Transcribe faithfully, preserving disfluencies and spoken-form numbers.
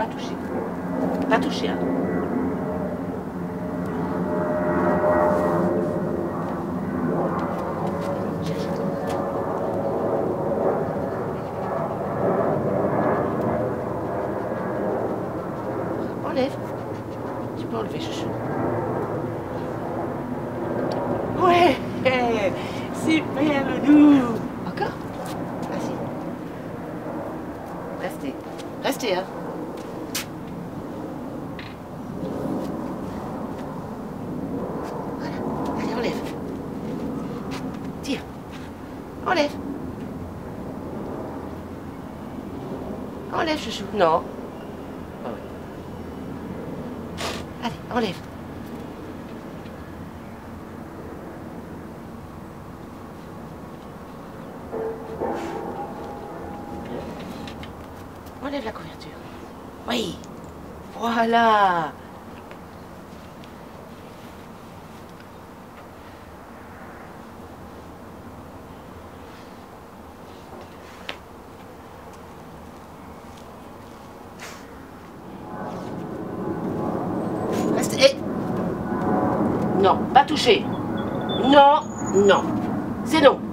pas toucher. Pas toucher, hein. Enlève. Tu peux enlever, chouchou. Ouais, super le doux. Encore? Merci. Restez. Restez, hein. Voilà. Allez, enlève. Tire. Enlève. Enlève, chouchou. Non. Ah ouais. Allez, enlève. Enlève la couverture. Oui. Voilà. Reste. Et... Non, pas toucher. Non, non. C'est non.